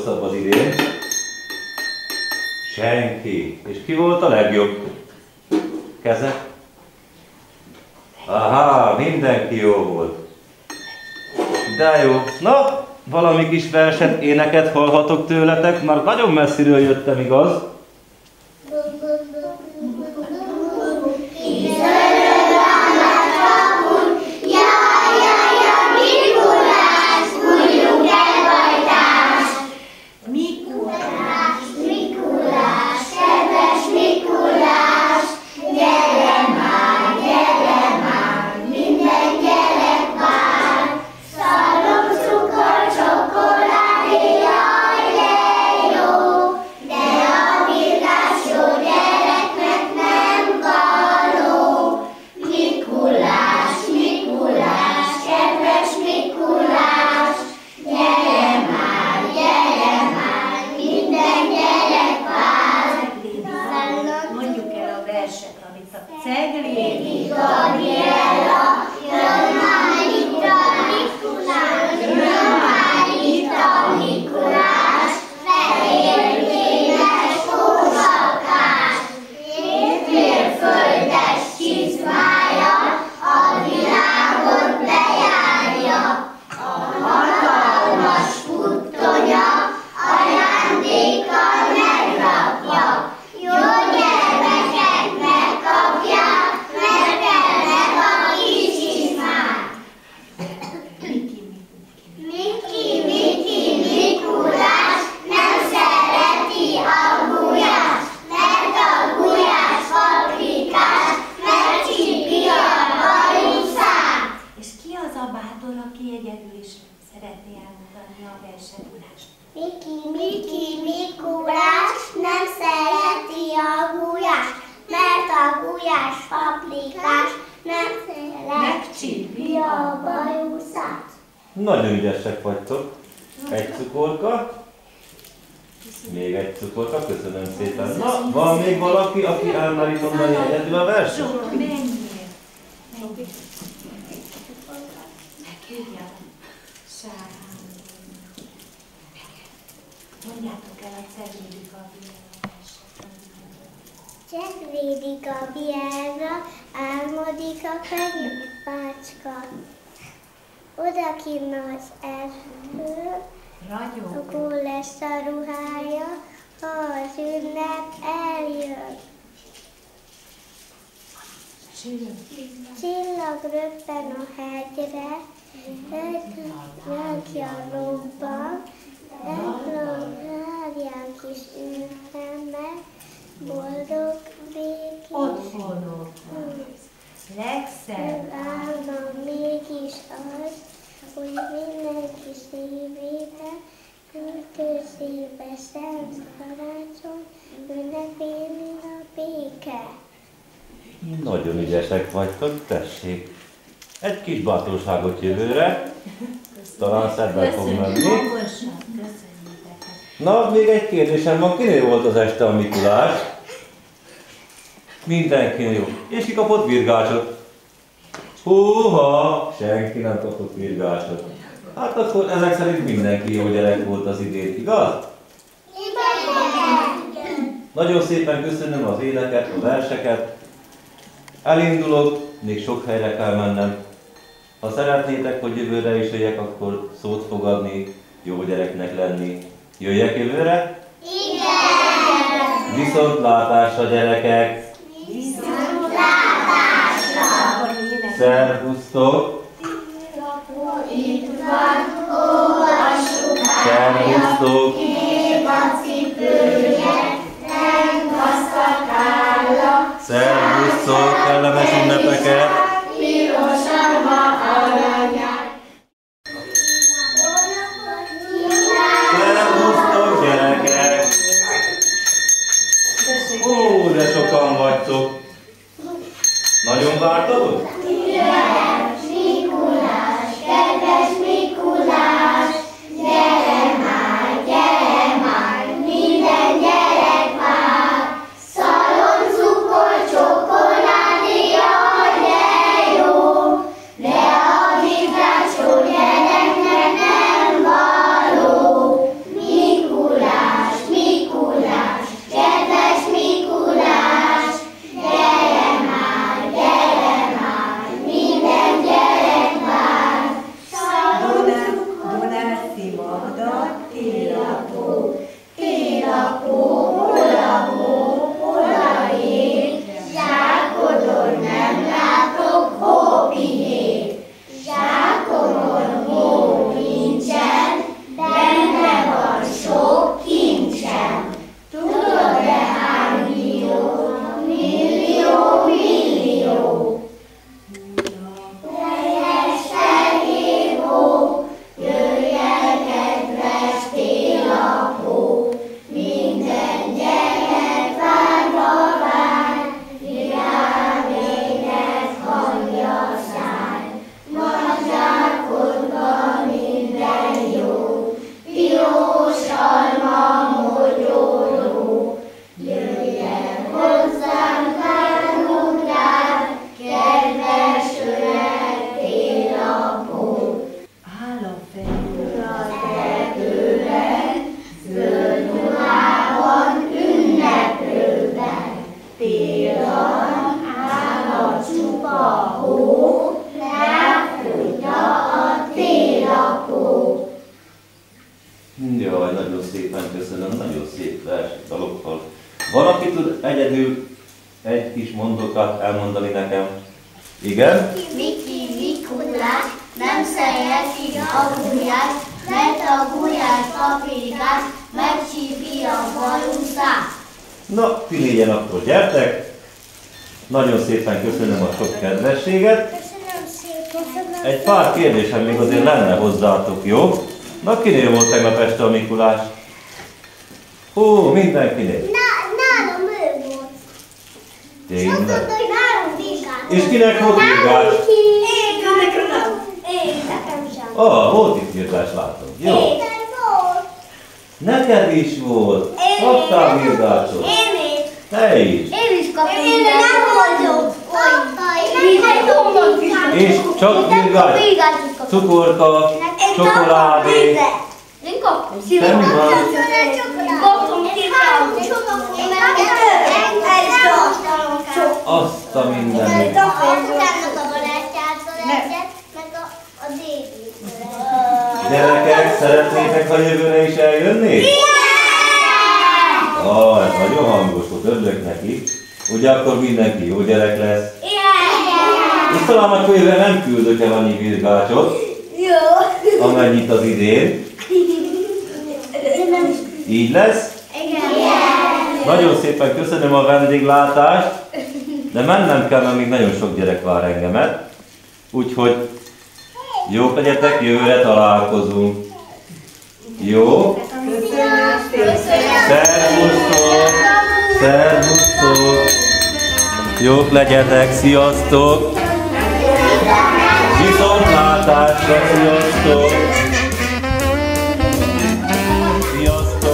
legrosszabb az idén? Senki. És ki volt a legjobb? Keze? Aha, mindenki jó volt. De jó. Na, valami kis verset, éneket hallhatok tőletek, már nagyon messziről jöttem, igaz? Nagyon ügyesek vagytok. Egy cukorka. Még egy cukorka, köszönöm szépen. Na, van még valaki, aki elmerít mondani egyedül a verset? Mondjátok el a Ceglédi Gabriella verset. Ceglédi Gabriella, álmodik a fenyőfácska. Odakinn az eső, ragyogó lesz a ruhája, ha az ünnep eljön. Csillag röppen a hegyre, lángja robban, várják is ünnepbe, boldog békés. Otthonok. Legszebb álma mégis az, hogy mindenki szívébe, költőszébe szent karácsony, ünnepélni a béke. Nagyon ügyesek vagytok, tessék. Egy kis bátorságot jövőre. Talán szebben fog menni. Na, még egy kérdésem van, kinél volt az este a Mikulás? Mindenkinél jó. És ki kapott virgácsot? Húha, senki nem kapott virgácsot. Hát akkor ezek szerint mindenki jó gyerek volt az idén, igaz? Igen. Nagyon szépen köszönöm az éneket, a verseket. Elindulok, még sok helyre kell mennem. Ha szeretnétek, hogy jövőre is jöjjek, akkor szót fogadni, jó gyereknek lenni. Jöjjek jövőre? Igen! Viszontlátásra, gyerekek! Viszontlátásra! Szervusztok! Itt van, olvassuk Szervusztok! Kép a cipője, nem gazdagálla. Szervusztok! Kellemes ünnepeket! Pirosan van aranyát. Szervusztok, gyerekek! Ó, de sokan vagytok! Nagyon vártatok? Mikulás, kedves Mikulás, gyere már, minden gyerek vár. Szalon, cukor, csokoládé, jaj, de jó, de a virgácsó gyereknek nem való. Mikulás, Jaj, nagyon szépen köszönöm, nagyon szép dalokkal. Valaki tud egyedül egy kis mondokat elmondani nekem? Igen? Miki Mikulás nem szereti a gulyás, mert a gulyás paprikás megcsípi a bajuszát. Na, ti négyen akkor gyertek. Nagyon szépen köszönöm a sok kedvességet. Köszönöm szépen. Egy pár kérdésem még azért lenne hozzátok, jó? Na, kinél volt tegnap este a Mikulás? Hú, mindenkinél. Nálam ő volt. Tényleg. Nálam vizsgált. És kinek volt virgás? Én nekem sem. Volt itt virgás, látom. Jó. Volt. Neked is volt. Kaptál virgásot. Én is. Te is. Én is kaptam. Én nem voltam. És csak virgás. Cukorka, csokoládé. Én kaptam. Semmi van. Kaptam Azt a mindenit. Gyerekek, szeretnétek a jövőre is eljönni? Ez nagyon hangos volt, örülök neki. Ugye akkor mindenki jó gyerek lesz. És talán akkor jövőre nem küldök el annyi virgácsot, amennyit az idén. Így lesz? Nagyon szépen köszönöm a vendéglátást, de mennem kell, mert még nagyon sok gyerek vár engemet. Úgyhogy jók legyetek, jövőre találkozunk. Jó? Szervusztok! Szervusztok! Jók legyetek, sziasztok! Viszontlátásra, sziasztok! Sziasztok!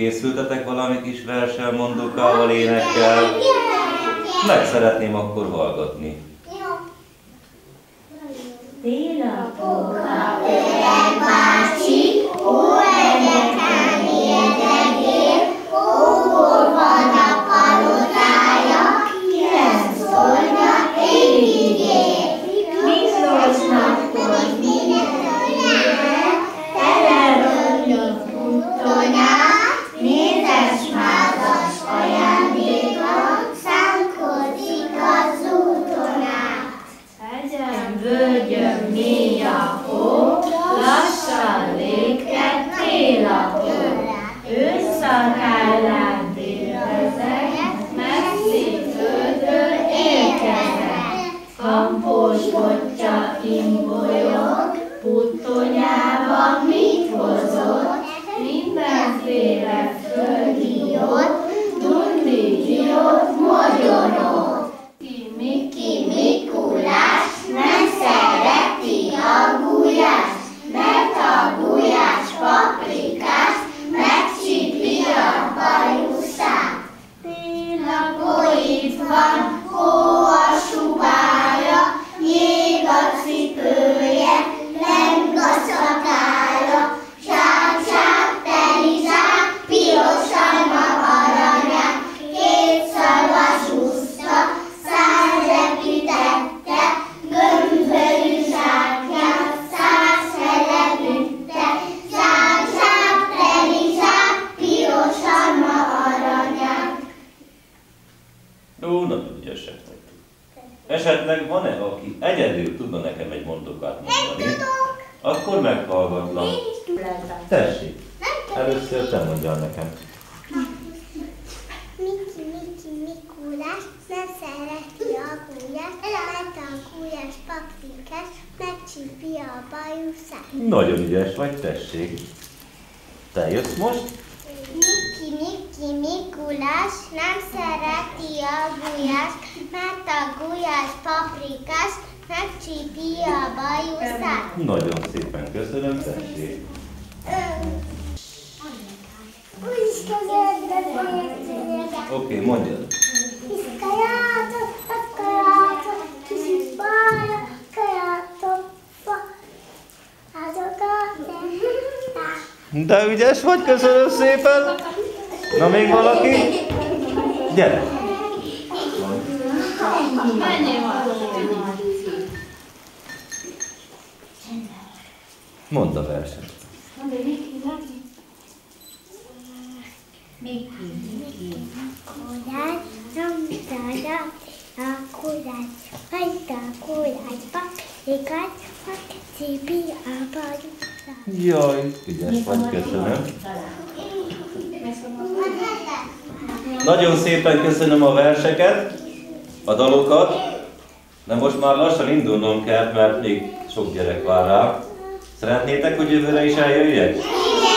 Készültetek valami kis verssel, mondókával, énekkel? Meg szeretném akkor hallgatni. Télapóka, öreg bácsi, óregeken érdegél, óhol van a palotája, 9 szornya évig él. Miklósnak hoz mindenre, telerölni puttonyát, mézesmázas ajándékot, szánkozik az úton át. Hegyen, völgyön mély a hó, lassan lépked télapó. Ősszakállán délvezek, messzi földről érkezek. Kampós botja imbolyog, puttonyában mit hozott? Mindenféle földi jót, dundi diót, mogyorot. Miki Mikulás nem szereti a gulyást, mert a gulyás paprikás megcsípi a bajuszát. Télapó itt van, hó a subája, jég a cipője, leng a szakája, zsák, teli zsák, piros alma aranyák, két szarvas úszta, 100 repítette, gömbölű zsákját, 100 feledütte, zsák, teli zsák, piros alma aranyák. Ó, nagyon ügyesek vagytok. Esetleg van-e, aki egyedül tudna nekem egy mondókát mondani? Akkor meghallgatlak. Tessék, először te mondjál nekem. Miki Mikulás nem szereti a gulyást, mert a gulyás paprikás megcsípi a bajuszát. Nagyon ügyes vagy, tessék. Te jössz most? Miki Mikulás nem szereti a gulyást, mert a gulyás paprikás megcsípi a bajuszát. Nagyon szépen köszönöm, tessék. Oké, mondjad. De ügyes vagy, köszönöm szépen. Na még valaki? Gyere. Mondd a verset. Kulács, nyomtára a kulács, hagyta a kulács paprikát, megcsípi a bajuszát. Jaj, ügyes vagy, köszönöm. Nagyon szépen köszönöm a verseket, a dalokat, de most már lassan indulnom kell, mert még sok gyerek vár rá. Szeretnétek, hogy jövőre is eljöjjek? Igen!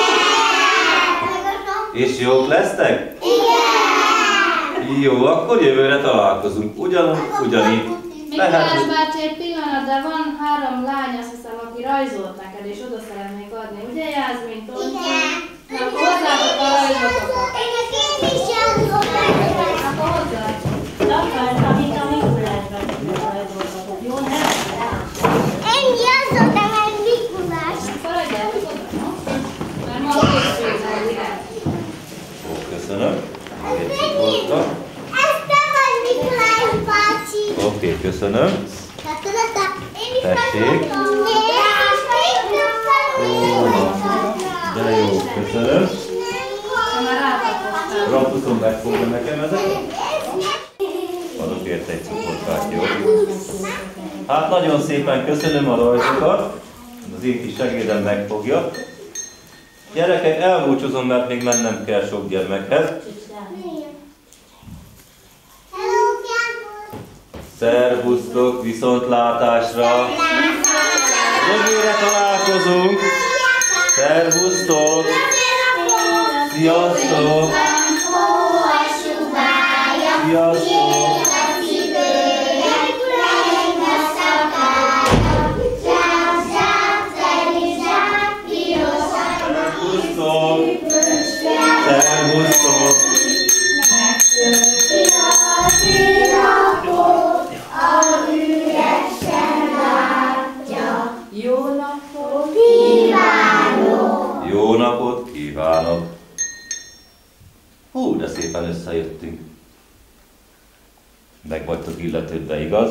És jók lesztek? Igen! Jó, akkor jövőre találkozunk. Ugyanígy. Mikulás bácsi, egy pillanat, de van 3 lány, azt hiszem, aki rajzolt neked, és oda szeretnék adni. Ugye, Jászmin? Igen! Na, akkor hozzátok a rajzotokat. Én is járok. Akkor hozzátok. Akartam itt a Mikulás bácsinak rajzoltatok, jó? Én járok, egy Mikulás. Akkor adjátok oda, no? Mert ma készültem, igen. Köszönöm. Egy voltak. Ez te vagy Mikulás bácsi. Oké, köszönöm. Én is Tessék. De jó, köszönöm. Ha már átadtál. Raptuszon megfogja nekem ezeket. Adok érte egy cukorkát, jó? Hát nagyon szépen köszönöm a rajzokat. Az én kis segédem megfogja. Gyerekek, elbúcsúzom, mert még mennem kell sok gyermekhez. Szervusztok, viszontlátásra! Jövőre találkozunk! Szervusztok! Sziasztok! Sziasztok! Szervusztok! Hú, de szépen összejöttünk. Meg vagytok illetődve, igaz?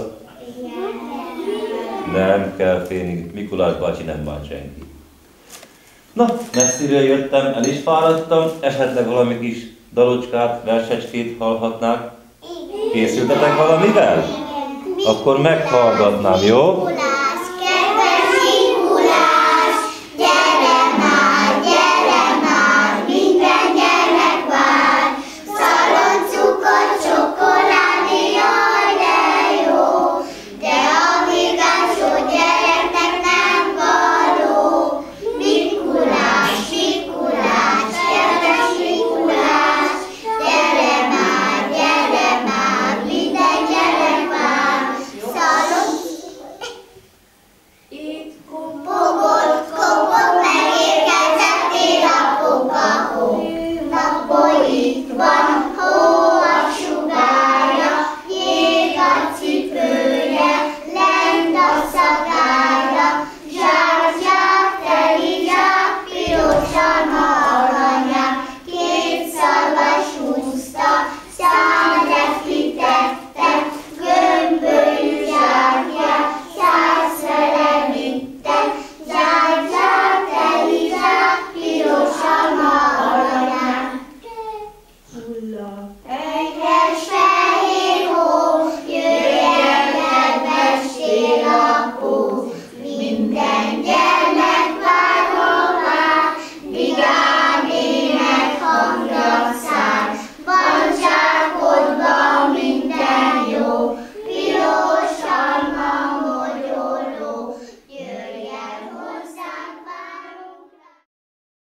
Nem kell félni, Mikulás bácsi nem bánt senki. Na, messziről jöttem, el is fáradtam, esetleg valami kis dalocskát, versecskét hallhatnák. Készültetek valamivel? Akkor meghallgatnám, jó?